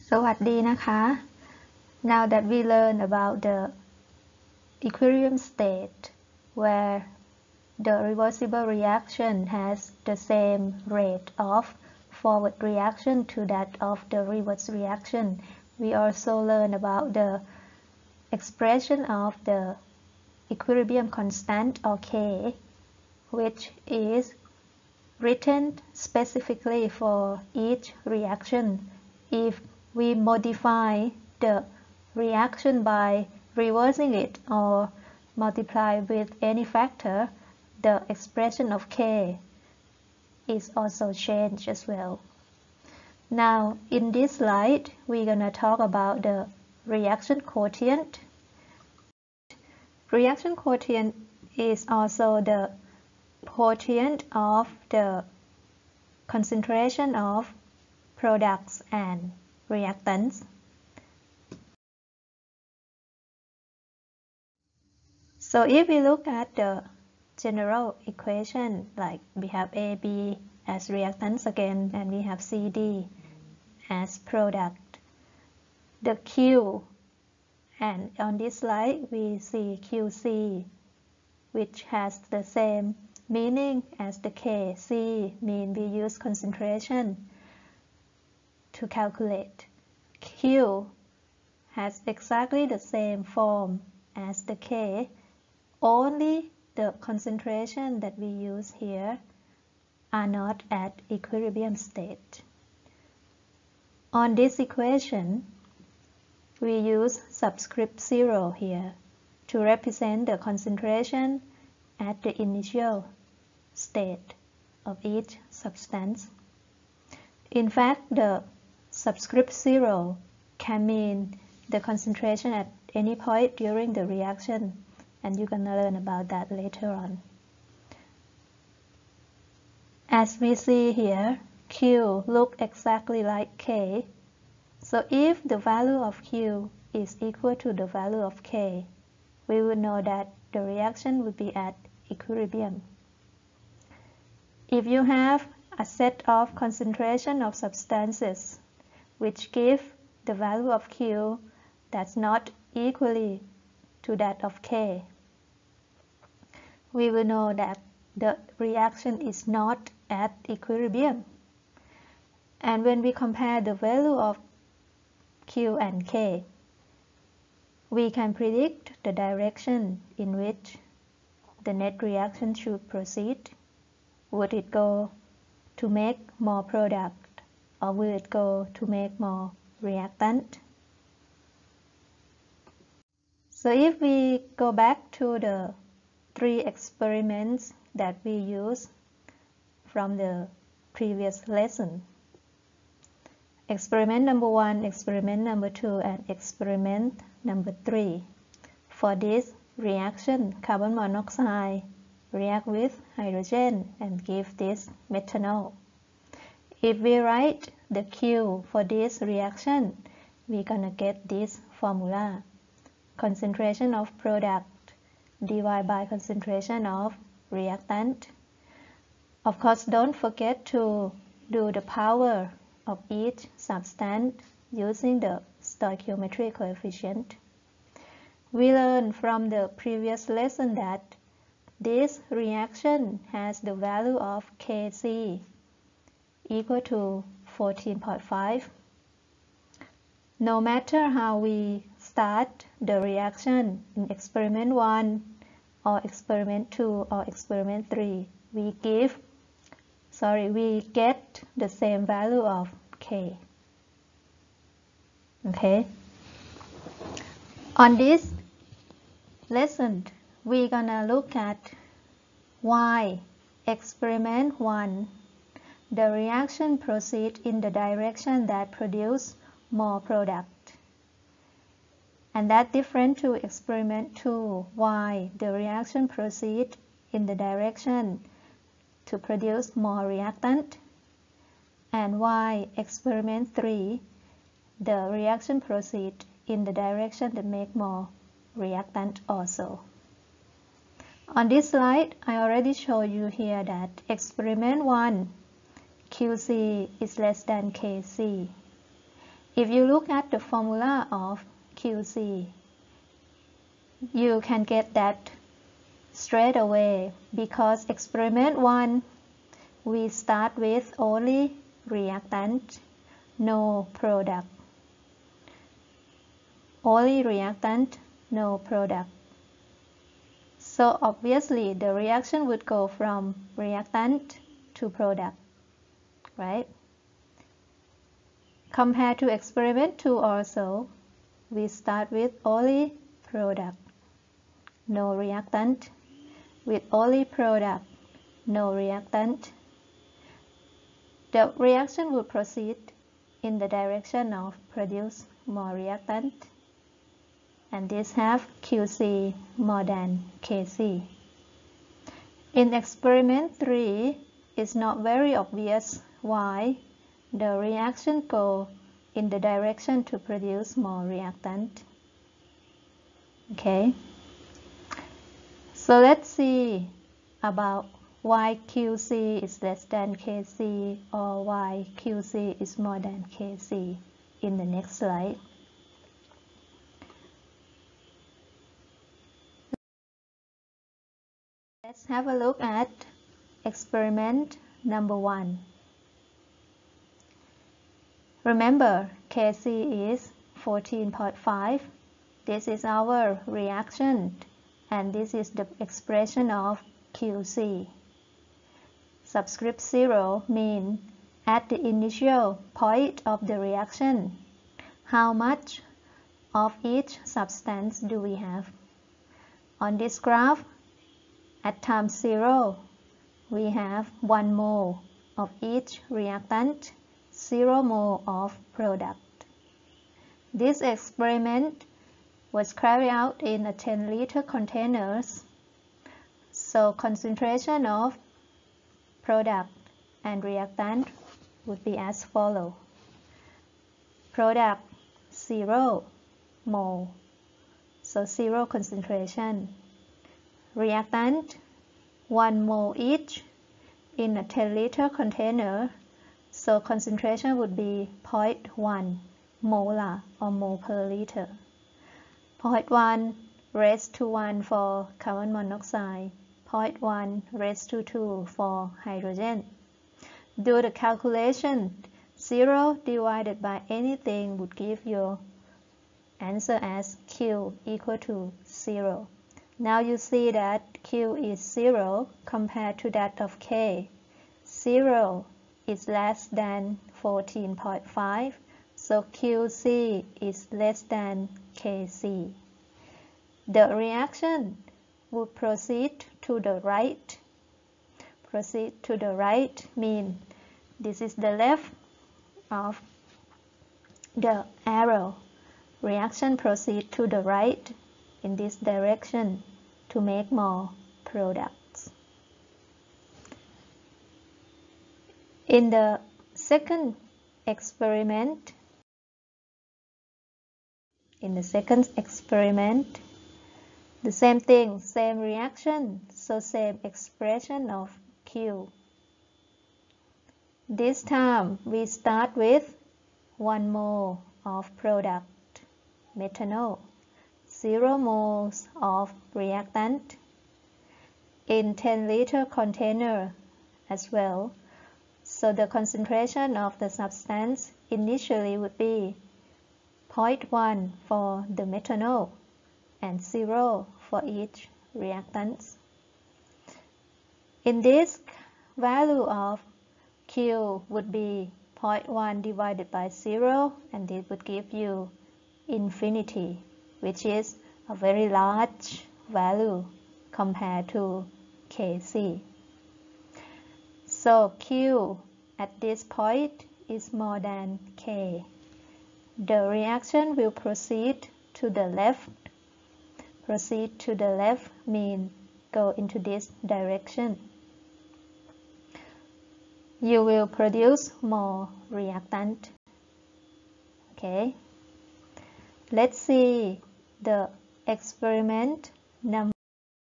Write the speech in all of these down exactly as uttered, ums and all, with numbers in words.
สวัสดีนะคะ Now that we learn about the equilibrium state where the reversible reaction has the same rate of forward reaction to that of the reverse reaction, we also learn about the expression of the equilibrium constant or K, which is written specifically for each reaction. If we modify the reaction by reversing it or multiply with any factor, the expression of K is also changed as well. Now, in this slide, we're gonna talk about the reaction quotient. Reaction quotient is also the quotient of the concentration of products and reactants. So if we look at the general equation, like we have A, B as reactants again, and we have C, D as product, the Q, and on this slide we see Q C, which has the same meaning as the K. C mean we use concentration to calculate. Q has exactly the same form as the K, only the concentration that we use here are not at equilibrium state. On this equation, we use subscript zero here to represent the concentration at the initial state of each substance. In fact, the subscript zero can mean the concentration at any point during the reaction, and you're gonna learn about that later on. As we see here, Q look exactly like K. So if the value of Q is equal to the value of K, we will know that the reaction will be at equilibrium. If you have a set of concentration of substances which give the value of Q that's not equally to that of K, we will know that the reaction is not at equilibrium. And when we compare the value of Q and K, we can predict the direction in which the net reaction should proceed. Would it go to make more product, or will it go to make more reactant? So if we go back to the three experiments that we used from the previous lesson. Experiment number one, experiment number two, and experiment number three. For this reaction, carbon monoxide react with hydrogen and give this methanol. If we write the Q for this reaction, we're gonna get this formula. Concentration of product divided by concentration of reactant. Of course, don't forget to do the power of each substance using the stoichiometry coefficient. We learned from the previous lesson that this reaction has the value of K C equal to fourteen point five. No matter how we start the reaction in experiment one or experiment two or experiment three, we give sorry we get the same value of K. Okay, on this lesson we're gonna look at why experiment one the reaction proceeds in the direction that produce more product, and that different to experiment two, why the reaction proceeds in the direction to produce more reactant, and why experiment three the reaction proceeds in the direction that make more reactant also. On this slide, I already showed you here that experiment one Q C is less than K C. If you look at the formula of Q C, you can get that straight away, because experiment one, we start with only reactant, no product. Only reactant, no product. So obviously the reaction would go from reactant to product, right? Compared to experiment two also, we start with only product, no reactant. With only product, no reactant, the reaction will proceed in the direction of produce more reactant, and this have Q C more than K C. In experiment three, it's not very obvious why the reaction go in the direction to produce more reactant. Okay. So let's see about why Q C is less than K C or why Q C is more than K C in the next slide. Let's have a look at experiment number one. Remember, K C is fourteen point five. This is our reaction, and this is the expression of Q C. Subscript zero means at the initial point of the reaction, how much of each substance do we have? On this graph, at time zero, we have one mole of each reactant, zero mole of product. This experiment was carried out in a ten liter containers. So concentration of product and reactant would be as follows. Product zero mole, so zero concentration. Reactant one mole each in a ten liter container, so concentration would be zero point one molar or mole per liter. zero point one raised to one for carbon monoxide, zero point one raised to two for hydrogen. Do the calculation. zero divided by anything would give your answer as Q equal to zero. Now you see that Q is zero compared to that of K. zero is less than fourteen point five, so Q C is less than K C. The reaction would proceed to the right. Proceed to the right means this is the left of the arrow. Reaction proceed to the right in this direction to make more products. In the second experiment, in the second experiment, the same thing, same reaction, so same expression of Q. This time we start with one mole of product, methanol, zero moles of reactant in ten liter container as well. So the concentration of the substance initially would be zero point one for the methanol and zero for each reactant. In this, value of Q would be zero point one divided by zero, and it would give you infinity, which is a very large value compared to K C. So Q at this point is more than K. The reaction will proceed to the left. Proceed to the left means go into this direction. You will produce more reactant. Okay. Let's see the experiment number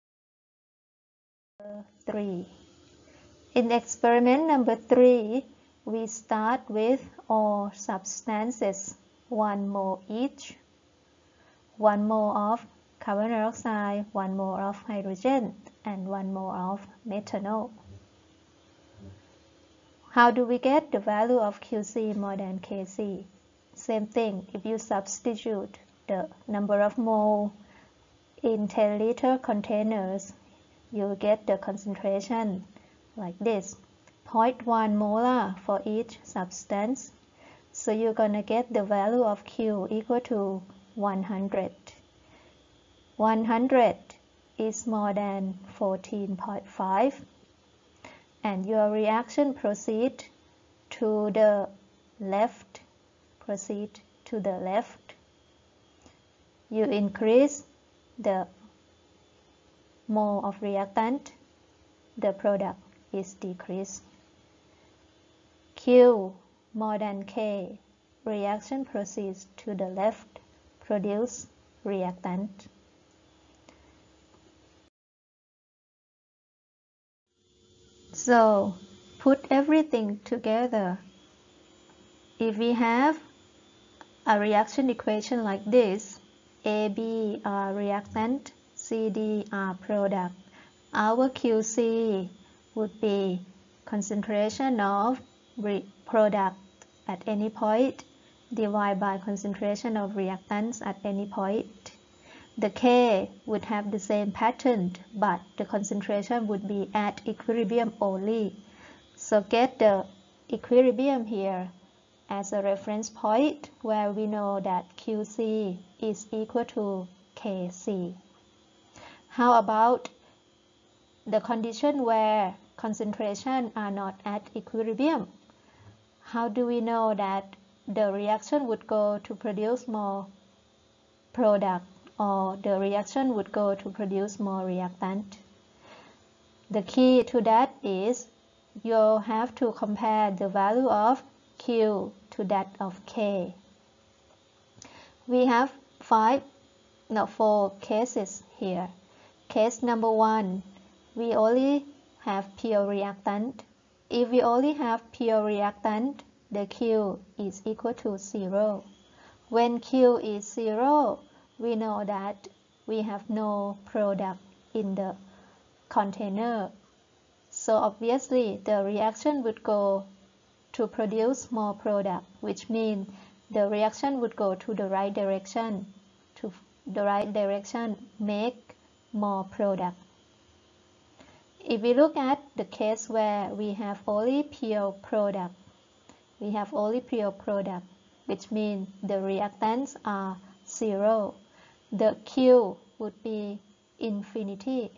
three. In experiment number three, we start with all substances one mole each. one mole of carbon dioxide, one mole of hydrogen, and one mole of methanol. How do we get the value of Q C more than K C? Same thing, if you substitute the number of mole in ten liter containers, you get the concentration like this, zero point one molar for each substance. So you're gonna get the value of Q equal to one hundred. one hundred is more than fourteen point five, and your reaction proceed to the left, proceed to the left. You increase the mole of reactant, the product is decreased. Q more than K, reaction proceeds to the left, produce reactant. So put everything together. If we have a reaction equation like this, A, B are reactant, C, D are product, our Q C would be concentration of product at any point divided by concentration of reactants at any point. The K would have the same pattern, but the concentration would be at equilibrium only. So get the equilibrium here as a reference point where we know that Q C is equal to K C. How about the condition where concentration are not at equilibrium? How do we know that the reaction would go to produce more product or the reaction would go to produce more reactant? The key to that is you have to compare the value of Q to that of K. We have five, no, four cases here. Case number one, we only have pure reactant. If we only have pure reactant, the Q is equal to zero. When Q is zero, we know that we have no product in the container. So obviously the reaction would go to produce more product, which means the reaction would go to the right direction. To the right direction, make more product. If we look at the case where we have only pure product, we have only pure product, which means the reactants are zero. The Q would be infinity.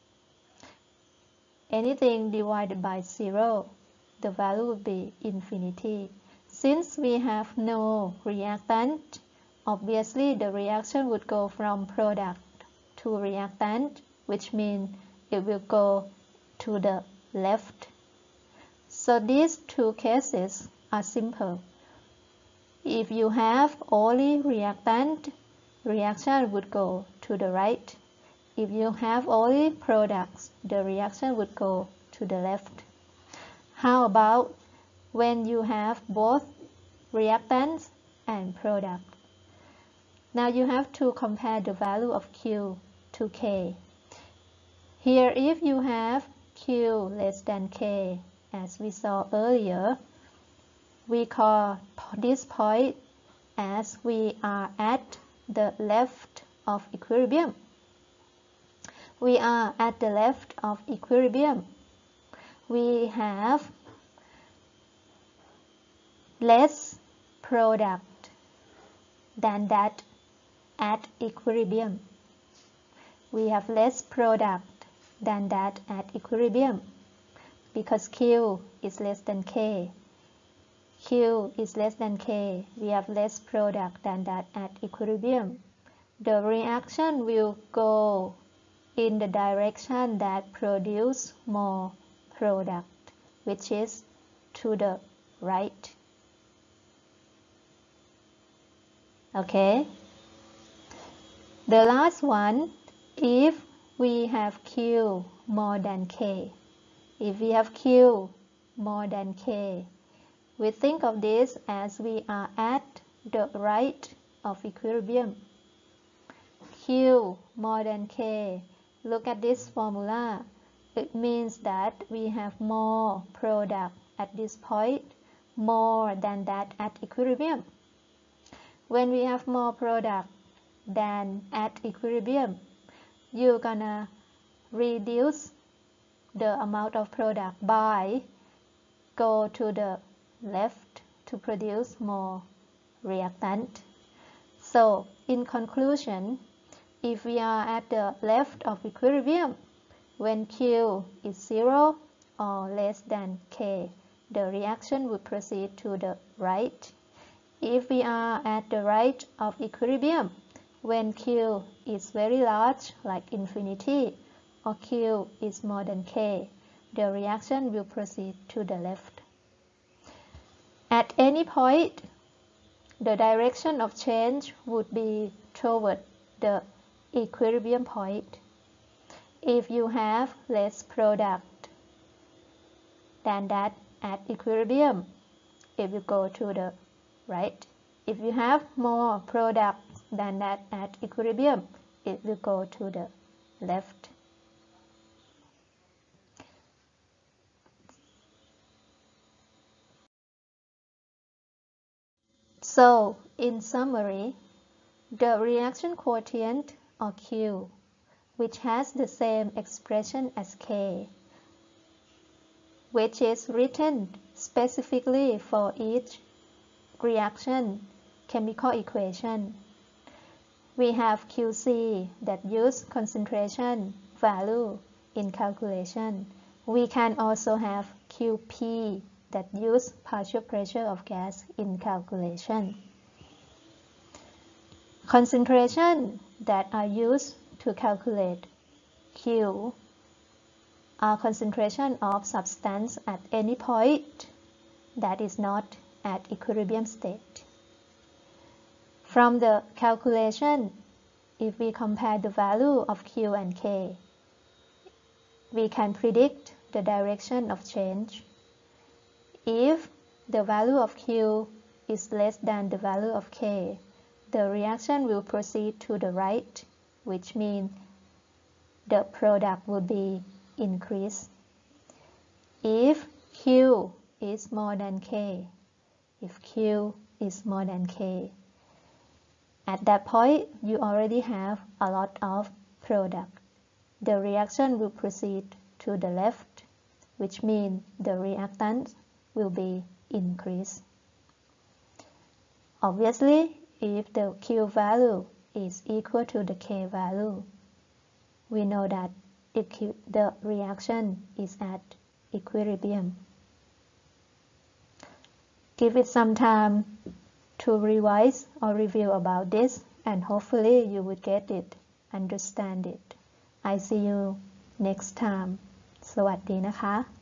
Anything divided by zero, the value would be infinity. Since we have no reactant, obviously the reaction would go from product to reactant, which means it will go to the left. So these two cases are simple. If you have only reactant, reaction would go to the right. If you have only products, the reaction would go to the left. How about when you have both reactants and product? Now you have to compare the value of Q to K. Here, if you have Q less than K, as we saw earlier, we call this point as we are at the left of equilibrium. We are at the left of equilibrium. We have less product than that at equilibrium. We have less product than that at equilibrium because Q is less than K. Q is less than K. We have less product than that at equilibrium. The reaction will go in the direction that produce more product, which is to the right. Okay. The last one, if we have Q more than K. If we have Q more than K, we think of this as we are at the right of equilibrium. Q more than K. Look at this formula. It means that we have more product at this point, more than that at equilibrium. When we have more product than at equilibrium, you're gonna reduce the amount of product by go to the left to produce more reactant. So in conclusion, if we are at the left of equilibrium, when Q is zero or less than K, the reaction would proceed to the right. If we are at the right of equilibrium, when Q is very large, like infinity, or Q is more than K, the reaction will proceed to the left. At any point, the direction of change would be toward the equilibrium point. If you have less product than that at equilibrium, it will go to the right. If you have more product than that at equilibrium, it will go to the left. So, in summary, the reaction quotient, or Q, which has the same expression as K, which is written specifically for each reaction chemical equation. We have Q C that use concentration value in calculation. We can also have Q P that use partial pressure of gas in calculation. Concentration that are used to calculate Q are concentration of substance at any point that is not at equilibrium state. From the calculation, if we compare the value of Q and K, we can predict the direction of change. If the value of Q is less than the value of K, the reaction will proceed to the right, which means the product will be increased. If Q is more than K, if Q is more than K, at that point, you already have a lot of product. The reaction will proceed to the left, which means the reactant will be increased. Obviously, if the Q value is equal to the K value, we know that the reaction is at equilibrium. Give it some time to revise or review about this, and hopefully you will get it, understand it. I see you next time. สวัสดีนะคะ